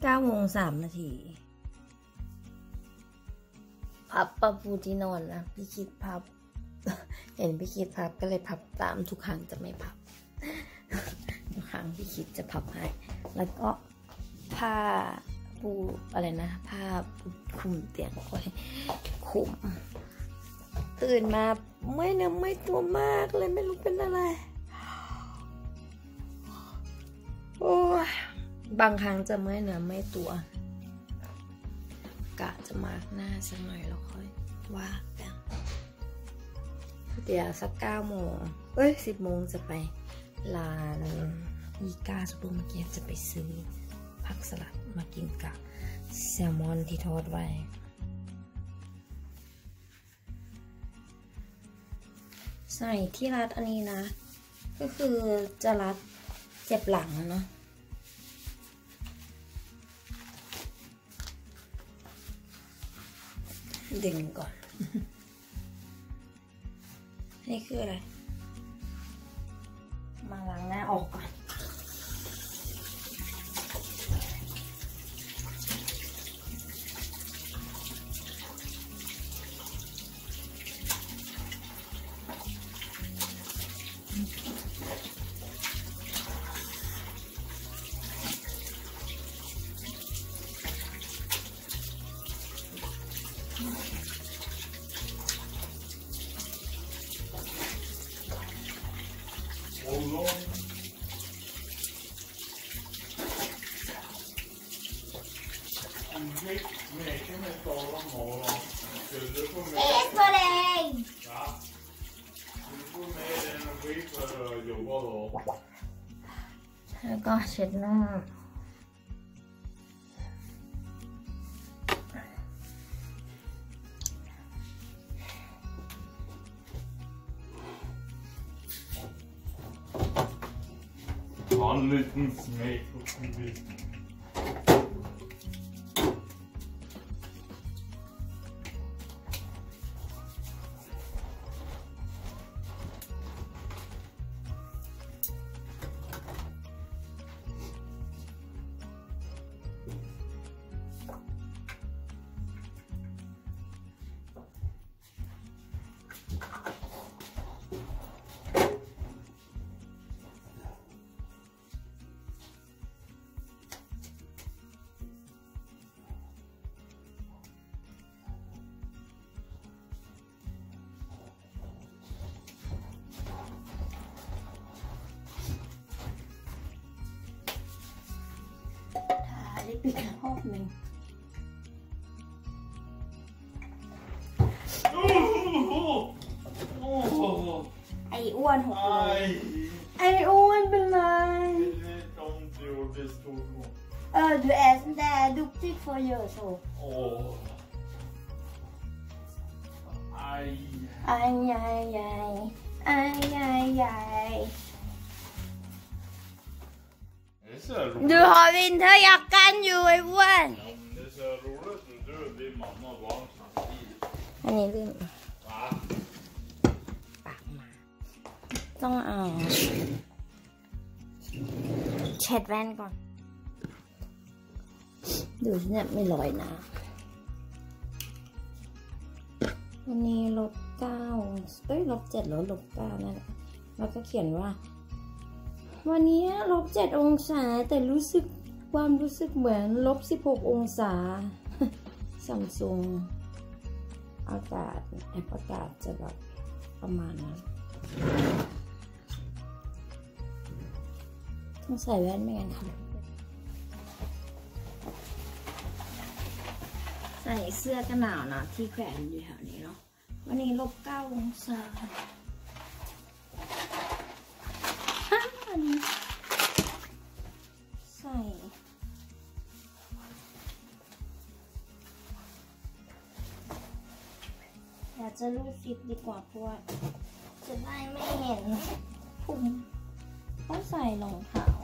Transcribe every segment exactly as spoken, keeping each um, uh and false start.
เก้าโมงสามนาทีพับปะปูที่นอนนะพี่คิดพับเห็นพี่คิดพับก็เลยพับตามทุกครั้งจะไม่พับทุกครั้งพี่คิดจะพับให้แล้วก็ผ้าปูอะไรนะผ้าคลุมเตียงไว้คลุมตื่นมาไม่เนื้อไม่ตัวมากเลยไม่รู้เป็นอะไรโอ้บางครั้งจะไม่เนื้อไม่ตัวกะจะมาร์กหน้าสักหน่อยแล้วค่อยว่ากันเดี๋ยวสักเก้าโมงเอ้ยสิบโมงจะไปร้านอีกาซูเปอร์มาร์เก็ตจะไปซื้อผักสลัดมากินกับแซลมอนที่ทอดไว้ใส่ที่รัดอันนี้นะก็คือจะรัดเจ็บหลังเนาะดึงก่อน นี่คืออะไรมาล้างหน้าออกก่อนแล้วก็เช็ดหน้า En liten smek på konflikten. ปิดรอบหนึ่งไอ้อ้วนหกเลยไอ้อ้วนเป็นไรเออดูแอสแดดูจิก for you so ไอ้ไอ้ใหญ่ใหญ่ไอ้ใหญ่ใหญ่Du har vinterjacken ju i våren. Ja, men det är så roligt när du blir mamma och barn samtidigt. อันนี้ลืม Va? ปากมาต้องเอาเช็ดแว่นก่อนดูเนี่ยไม่ลอยนะวันนี้ลบเก้าเอ้ยลบเจ็ดหรือลบเก้านั่นแหละแล้วก็เขียนว่าวันนี้ลบเจ็ดองศาแต่รู้สึกความรู้สึกเหมือนลบสิบหกองศาซัมซุงอากาศแอปอากาศจะแบบประมาณนั้นต้องใส่แว่นไม่งั้นค่ะใส่เสื้อกันหนาวนะที่แขวนอยู่แถวนี้เนาะวันนี้ลบเก้าองศาใส่อยากจะรูดซิปดีกว่าเพราะว่าจะได้ไม่เห็นพุงต้องใส่รองเท้า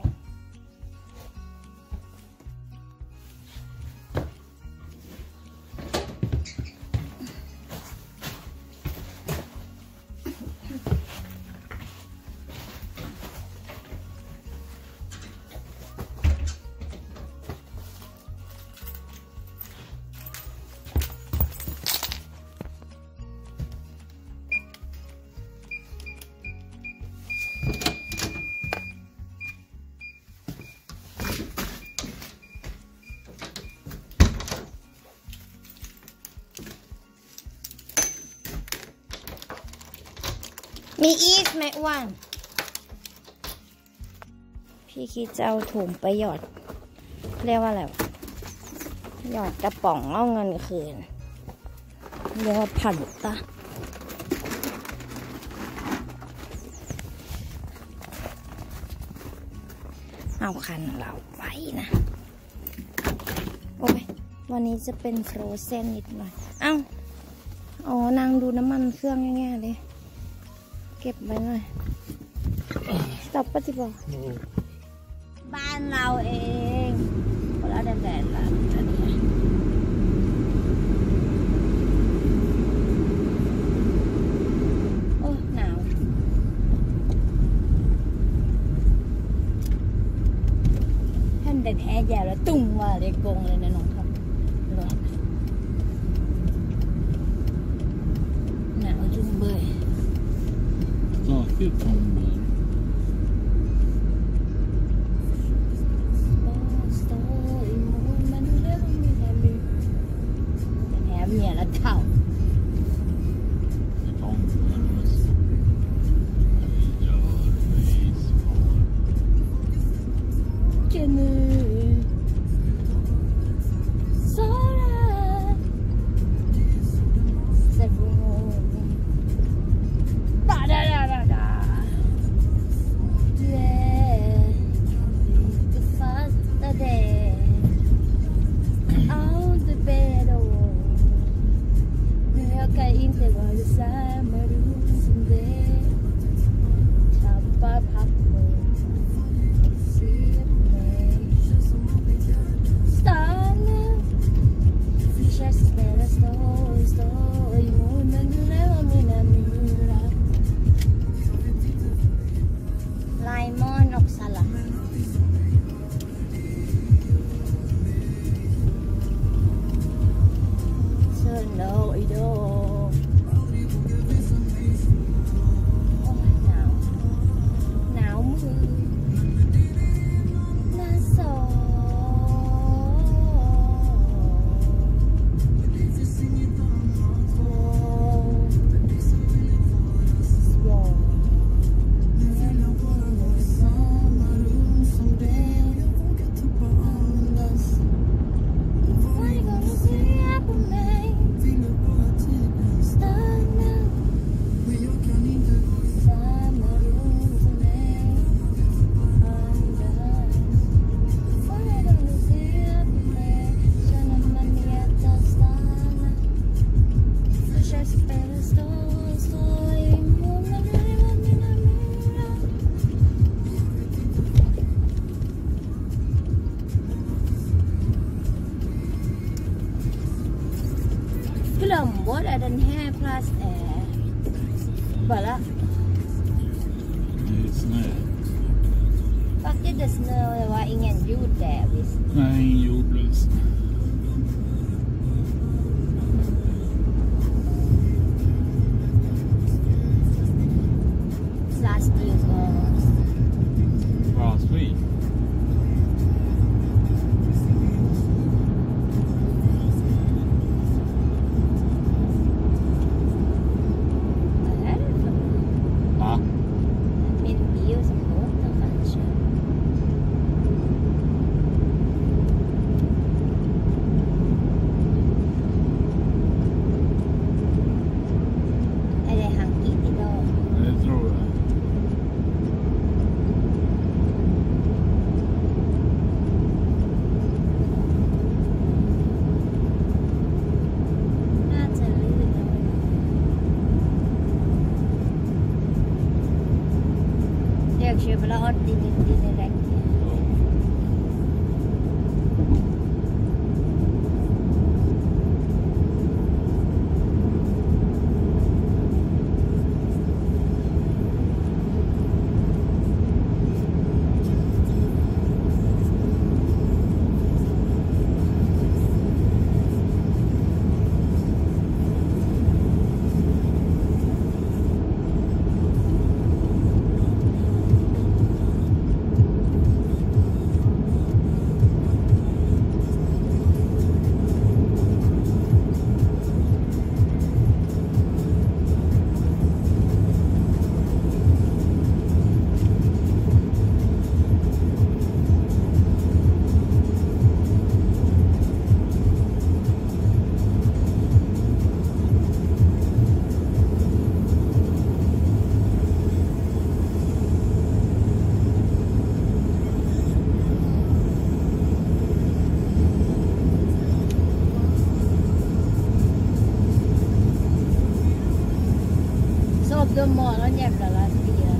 มีอีกไหมอ้วนพี่คิดจะเอาถุงไปหยอดเรียกว่าอะไรหยอดกระป๋องเอาเงินคืนเรียกว่าผันตะเอาคันเราไปนะโอ้ยวันนี้จะเป็นโฟรเซนนิดหน่อยเอ้าอ๋อนางดูน้ำมันเครื่องง่ายๆเลยเก็บไว้หน่อยสต็อปปฏิบัติบ้านเราเองพอแล้วแดดๆละอันนี้โอ้หนาวท่านแดดแอร์ใหญ่แล้วตุ่งว่าเลยกงเลยนะน้องครับร้อนหนาวจุ่มเบย Sakit som bara. Mẹ là thảo trên Glöm är den här plast är bara Det är snö. Faktiskt det snö och det var ingen jord där visst. Nej, ingen jordlös. Last week was Last week. då morgon jävla lastbil.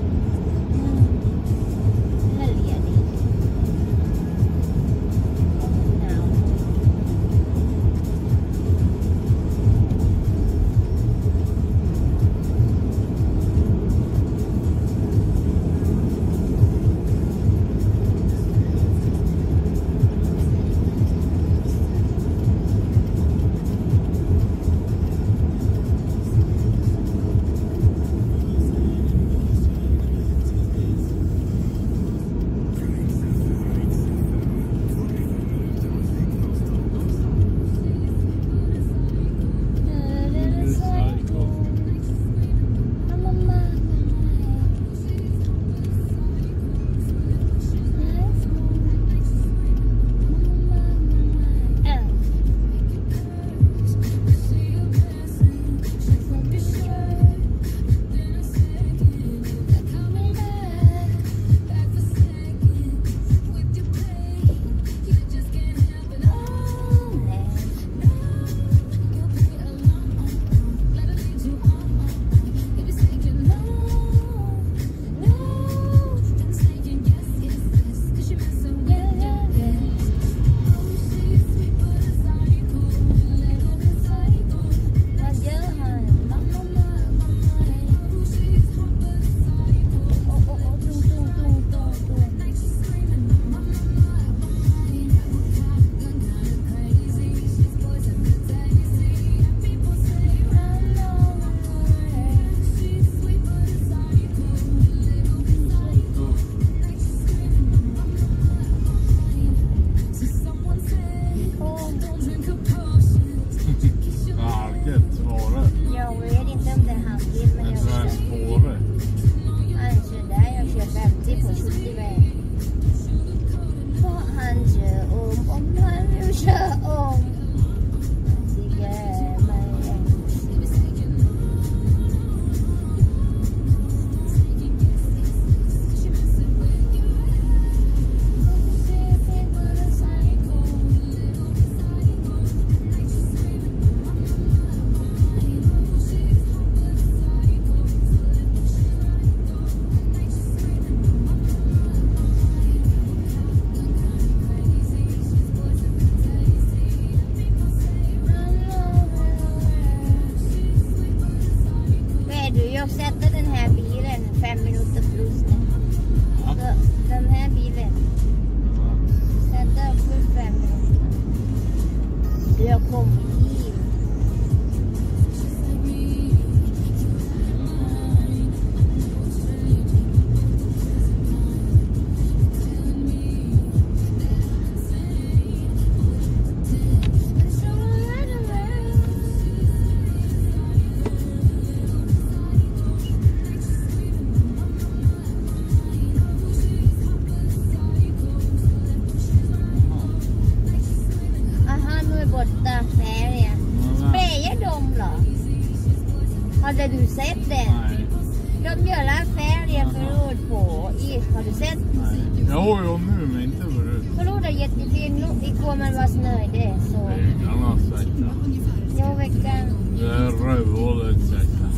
Har du sett den? Nej. De gör alla färger förråd på is. Har du sett? Nej. Jo, jo, nu men inte förut. Förråd är jättefin. Igår man var snöjd det. Så. Det är en annan sätta. Jo, veckan. Det är rövhålet sätta.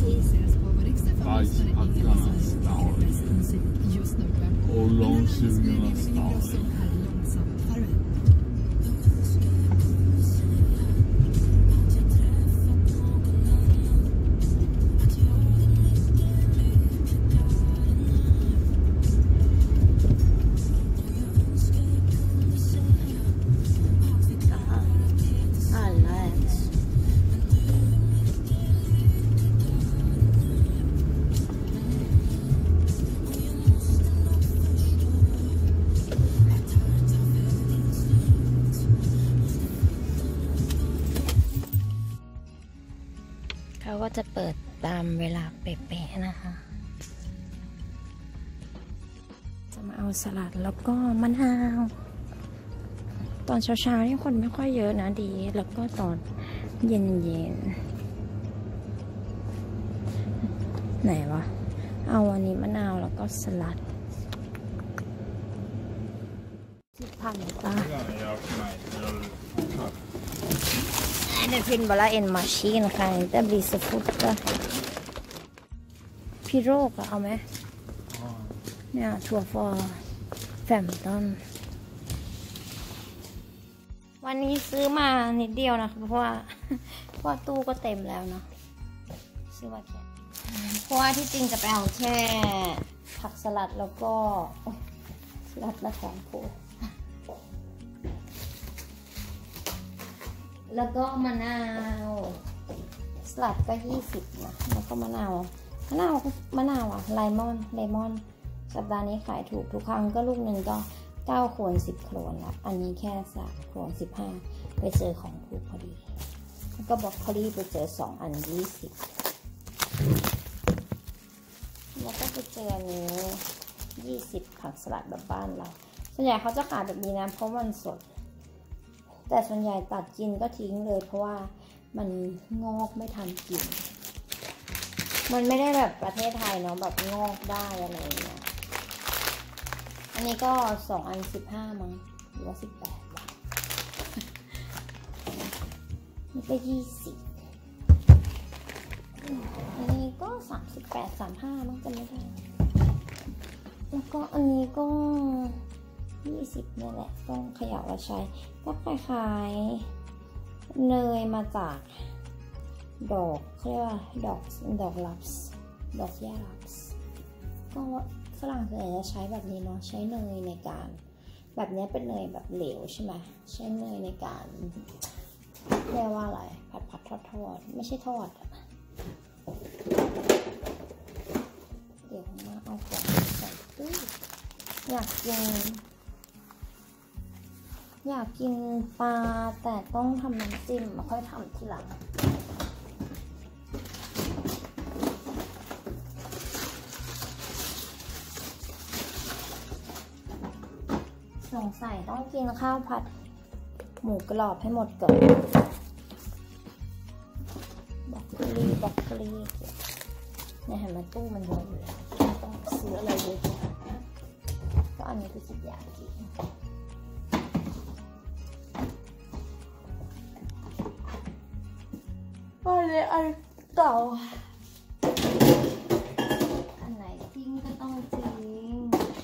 Bajspackarnas stad. Och långsugarnas stad. เขาก็จะเปิดตามเวลาเป๊ะๆนะคะ จะมาเอาสลัดแล้วก็มะนาว ตอนเช้าๆนี่คนไม่ค่อยเยอะนะดี แล้วก็ตอนเย็นๆไหนวะ เอาอันนี้มะนาวแล้วก็สลัดสิบพันตาDet finns bara en maskin, kan inte bli så fort. พิโรกอะเอาไหมเนี่ยถั่วฟอแฟมตันวันนี้ซื้อมานิดเดียวนะคะเพราะว่าเพราะว่าตู้ก็เต็มแล้วเนาะซื้อมาแค่เพราะว่าที่จริงจะไปเอาแค่ผักสลัดแล้วก็สลัดและของโผล่แล้วก็มะนาวสลัดก็ยี่สิบนะแล้วก็มะนาวมะนาวมะนาวอะไลมอนเลมอนสัปดาห์นี้ขายถูกทุกครั้งก็ลูกหนึ่งก็เก้าโครนสิบโครนละอันนี้แค่สามโครนสิบห้าไปเจอของถูกพอดีแล้วก็บรอกโคลีไปเจอสองอันยี่สิบแล้วก็ไปเจออันนี้ยี่สิบผักสลัดแบบบ้านเราส่วนใหญ่เขาจะขายแบบนี้นะเพราะมันสดแต่ส่วนใหญ่ตัดกินก็ทิ้งเลยเพราะว่ามันงอกไม่ทันกินมันไม่ได้แบบประเทศไทยเนาะแบบงอกได้อะไรอย่างเงี้ยอันนี้ก็สองอันสิบห้ามั้งหรือว่าสิบแปดบาทนี่ก็ยี่สิบอันนี้ก็สามสิบแปดสามห้ามั้งจำไม่ได้แล้วก็อันนี้ก็ยี่สิบนี่แหละต้องขยับมาใช้ก็คล้ายๆเนยมาจากดอกเขาเรียกว่าดอกดอกลับส์ดอกหญ้าลับส์ก็ฝรั่งส่วนใหญ่จะใช้แบบนี้เนาะใช้เนยในการแบบนี้เป็นเนยแบบเหลวใช่ไหมใช้เนยในการเรียกว่าอะไรผัดผัดทอดทอดไม่ใช่ทอดอะเดี๋ยวมาเอาของใส่ตู้อยากกินอยากกินปลาแต่ต้องทำน้ำจิ้มมาค่อยทำทีหลังสงสัยต้องกินข้าวผัดหมูกรอบให้หมดก่อนบรอกโคลีบรอกโคลีเนี่ยเห็นไหมตู้มันเยอะอยู่แล้วต้องซื้ออะไรเยอะก็อันนี้คือสิบอย่างกินอันนี้อันเก่าอันไหนทิ้งก็ต้องทิ้ง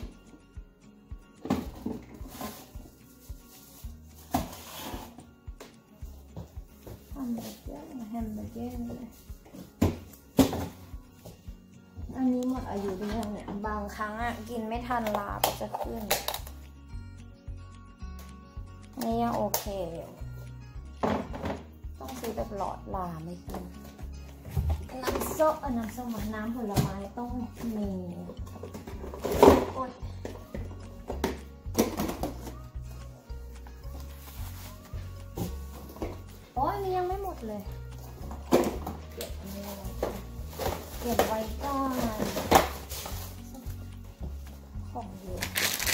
แฮมเบอร์เกอร์แฮมเบอร์เกอร์เลยอันนี้หมดอายุหรือยังเนี่ยบางครั้งอ่ะกินไม่ทันลาก็จะขึ้นอันนี้ยังโอเคอยู่ต้องซื้อแบบหลอดลาไม่ขึ้นน้ำส้มน้ำส้มน้ำผลไม้ต้องมีโอ๊ยโอ้ยนี่ยังไม่หมดเลยเก็บไว้เก็บไว้ก่อนของเยอะ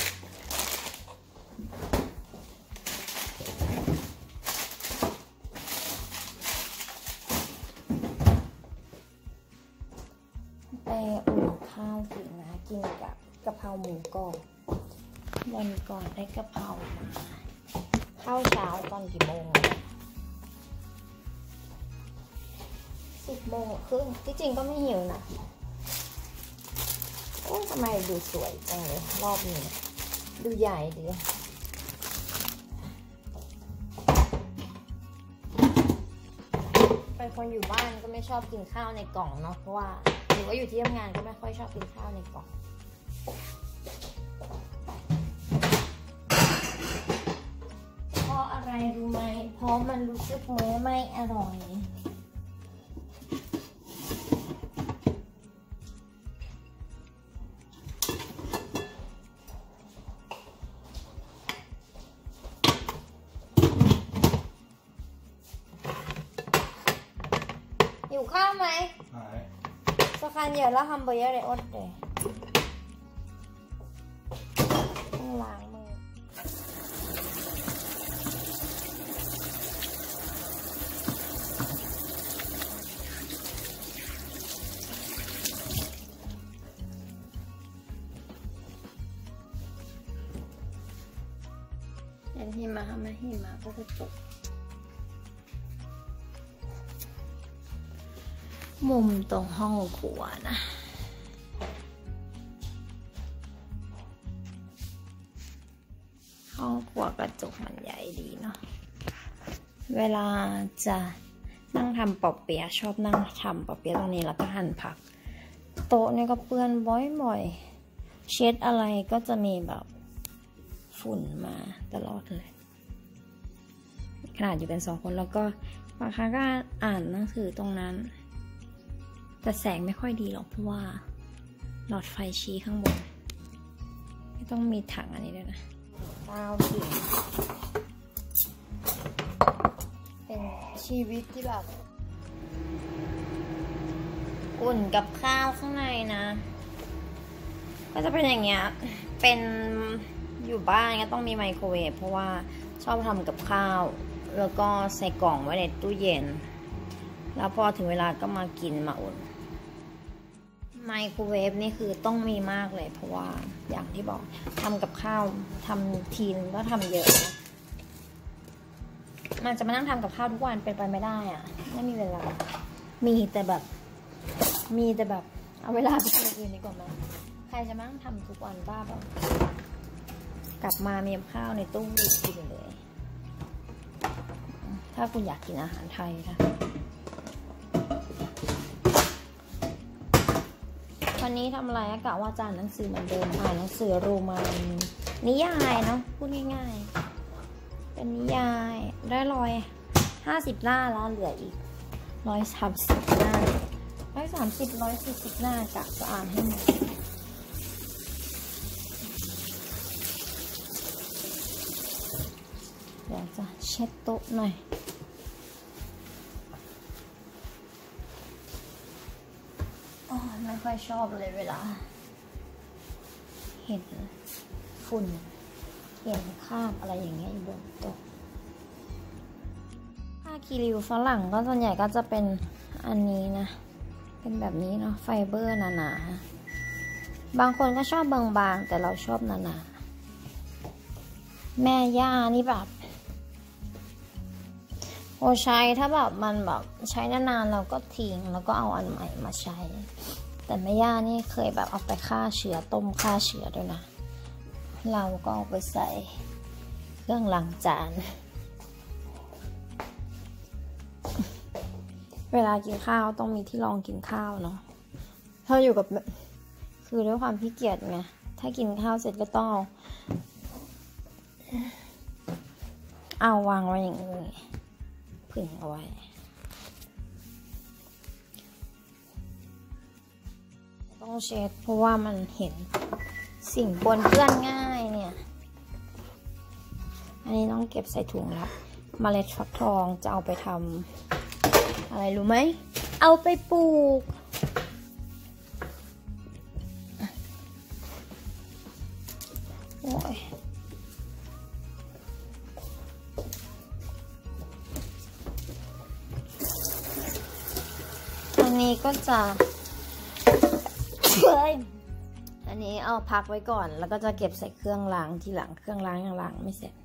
ไปอุ่นข้าวกินนะกินกับกะเพราหมูกรอบวันก่อนได้กะเพรามาข้าวเช้าตอนกี่โมงสิบโมงครึ่งที่จริงก็ไม่หิวนะโอ้ทำไมดูสวยจังเลยรอบนี้ดูใหญ่ดีเป็นคนอยู่บ้านก็ไม่ชอบกินข้าวในกล่องเนาะเพราะว่าหรือว่าอยู่ที่ทำงานก็ไม่ค่อยชอบกินข้าวในกล่องเพราะอะไรรู้ไหมเพราะมันรู้สึกมื้อไม่อร่อยอยู่ข้าวไหมSå kan göra hamburgare åt dig. ต้องล้างมือเห็นหิมะไหมหิมะก็จะตกมุมตรงห้องครัวนะครัวกระจกมันใหญ่ดีเนาะเวลาจะนั่งทำปอเปี๊ยะชอบนั่งทำปอเปี๊ยะตรงนี้แล้วก็หั่นผักโต๊ะนี่ก็เปื้อนบ่อยๆเช็ดอะไรก็จะมีแบบฝุ่นมาตลอดเลยขนาดอยู่กันสองคนแล้วก็บางครั้งก็อ่านหนังสือตรงนั้นแต่แสงไม่ค่อยดีหรอกเพราะว่าหลอดไฟชี้ข้างบนไม่ต้องมีถังอันนี้ด้วยนะเก้าผิงเป็นชีวิตที่แบบอุ่นกับข้าวข้างในนะก็จะเป็นอย่างเงี้ยเป็นอยู่บ้านก็ต้องมีไมโครเวฟเพราะว่าชอบทำกับข้าวแล้วก็ใส่กล่องไว้ในตู้เย็นแล้วพอถึงเวลาก็มากินมาอุ่นไมโครเวฟนี่คือต้องมีมากเลยเพราะว่าอย่างที่บอกทำกับข้าวทำทีนก็ทำเยอะมันจะมานั่งทำกับข้าวทุกวันเป็นไปไม่ได้อะไม่มีเวลามีแต่แบบมีแต่แบบเอาเวลาไปทำอย่างอื่นดีกว่าไหมใครจะมานั่งทำทุกวันบ้าแบบกลับมามีข้าวในตู้กินเลยถ้าคุณอยากกินอาหารไทยนะวันนี้ทำอะไรกะว่าจะอ่านหนังสือเหมือนเดิมอ่านหนังสือโรมันนิยายเนาะพูดง่ายๆเป็นนิยายได้ร้อยห้าสิบหน้าแล้วเหลืออีกร้อยสามสิบหน้าร้อยสามสิบร้อยสี่สิบหน้ากะจะอ่านให้หมดเดี๋ยวจะเช็ดโต๊ะหน่อยไม่ค่อยชอบเลยเวลาเห็นฝุ่นเห็นคราบอะไรอย่างเงี้ยอยู่บนโต๊ะผ้าคีริวฝรั่งก็ส่วนใหญ่ก็จะเป็นอันนี้นะเป็นแบบนี้เนาะไฟเบอร์หนาๆบางคนก็ชอบบางๆแต่เราชอบหนาๆแม่ย่านี่แบบโอใช้ถ้าแบบมันแบบใช้นานๆเราก็ทิ้งแล้วก็เอาอันใหม่มาใช้แต่แม่ย่านี่เคยแบบเอาไปฆ่าเชื้อต้มฆ่าเชื้อด้วยนะเราก็เอาไปใส่เครื่องล้างจานเวลากินข้าวต้องมีที่รองกินข้าวเนาะถ้าอยู่กับคือด้วยความขี้เกียจไงถ้ากินข้าวเสร็จก็ต้องเอาวางไว้อย่างนี้ผึ่งเอาไว้ต้องเช็ดเพราะว่ามันเห็นสิ่งปนเปื้อนง่ายเนี่ยอันนี้ต้องเก็บใส่ถุงละเมล็ดฟักทองจะเอาไปทำอะไรรู้ไหมเอาไปปลูกโอ้ยอันนี้ก็จะเฮ้ยอันนี้เอาพักไว้ก่อนแล้วก็จะเก็บใส่เครื่องล้างทีหลังเครื่องล้างยังล้างไม่เสร็จ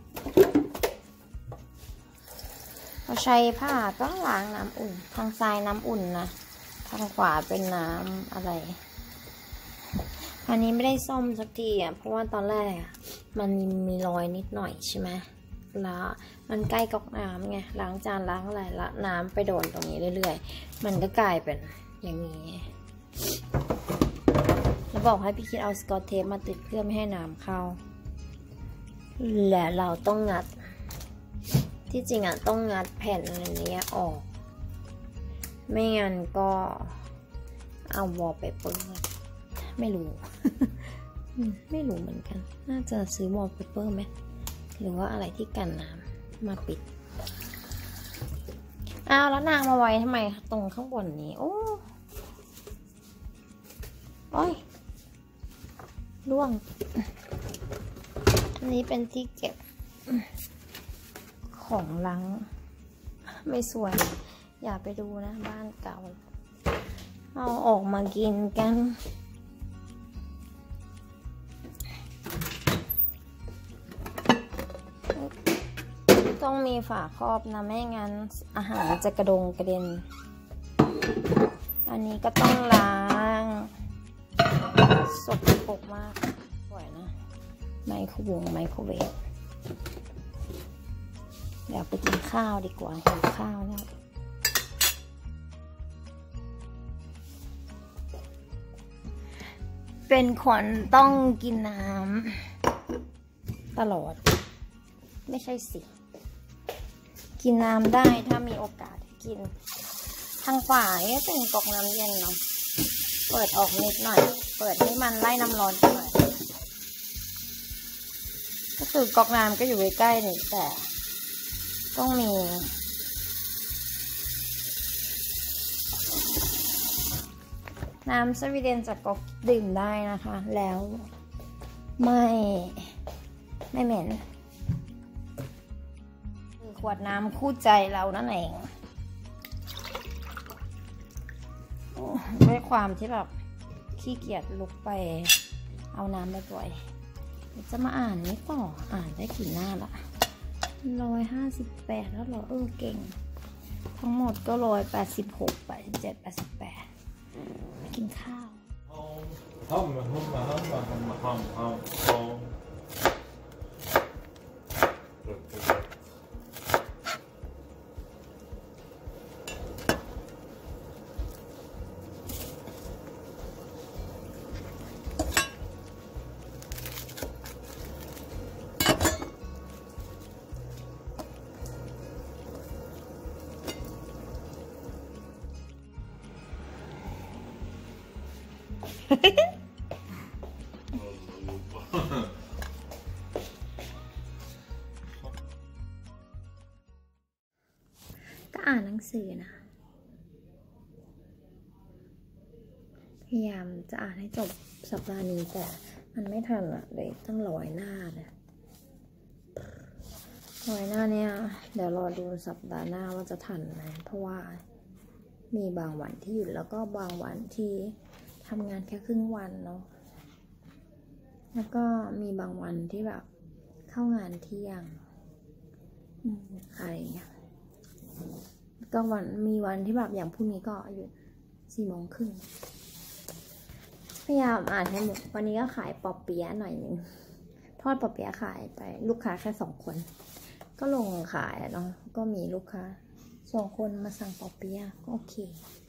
พอใช้ผ้าก็ล้างน้ำอุ่นทางซ้ายน้ำอุ่นนะทางขวาเป็นน้ำอะไรอันนี้ไม่ได้ซ่อมสักทีอ่ะเพราะว่าตอนแรกอ่ะมันมีรอยนิดหน่อยใช่ไหมแล้วมันใกล้ก๊อกน้ำไงล้างจานล้างอะไรละน้ำไปโดนตรงนี้เรื่อยๆมันก็กลายเป็นอย่างนี้แล้วบอกให้พี่คิดเอาสกอตเทปมาติดเพื่อไม่ให้น้ำเข้าและเราต้องงัดที่จริงอ่ะต้องงัดแผ่นอันนี้ออกไม่งั้นก็เอาวอลเปเปอร์ไม่รู้ ไม่รู้เหมือนกันน่าจะซื้อวอลเปเปอร์ไหมหรือว่าอะไรที่กันน้ำมาปิดอ้าวแล้วนางมาไว้ทำไมตรงข้างบนนี้โอ้โอ้ยร่วงอันนี้เป็นที่เก็บของล้างไม่สวยอย่าไปดูนะบ้านเก่าเอาออกมากินกันต้องมีฝาครอบนะไม่งั้นอาหารจะกระดงกระเด็นอันนี้ก็ต้องล้างสกปรกมากสวยนะไมโครวงไมโครเวฟเดี๋ยวไปกินข้าวดีกว่าหิวข้าวแล้วเป็นคนต้องกินน้ำตลอดไม่ใช่สิกินน้ำได้ถ้ามีโอกาสกินทางฝ่ายก็เป็นก๊อกน้ำเย็นเนาะเปิดออกนิดหน่อยเปิดให้มันไล่น้ำร้อนหน่อยก็คือก๊อกน้ำก็อยู่ใกล้ๆนี่แต่ต้องมีน้ำสวีเดนจากก๊อกดื่มได้นะคะแล้วไม่ไม่เหม็นคือขวดน้ำคู่ใจเรานั่นเองด้วยความที่แบบขี้เกียจลุกไปเอาน้ำบ่อยๆจะมาอ่านนี้ต่ออ่านได้กี่หน้าละร้อยห้าสิบแปดแล้วเหรอเออเก่งทั้งหมดก็ร้อยแปดสิบหกแปดสิบเจ็ดแปดสิบแปดกินข้าวห้องห้องห้องห้องห้องห้องห้องห้องก็อ่านหนังสือนะพยายามจะอ่านให้จบสัปดาห์นี้แต่มันไม่ทันอะเลยตั้งร้อยหน้าเนี่ยร้อยหน้าเนี่ยเดี๋ยวรอดูสัปดาห์หน้าว่าจะทันไหมเพราะว่ามีบางวันที่หยุดแล้วก็บางวันที่ทำงานแค่ครึ่งวันเนาะแล้วก็มีบางวันที่แบบเข้างานเที่ยงอะไรอย่างเงี้ยก็วันมีวันที่แบบอย่างพรุ่งนี้ก็หยุดสี่โมงครึ่งพยายามอ่านให้หมดวันนี้ก็ขายปอเปี๊ยะหน่อยนึงทอดปอเปี๊ยะขายไปลูกค้าแค่สองคนก็ลงขายเนาะก็มีลูกค้าสองคนมาสั่งปอเปี๊ยะก็โอเค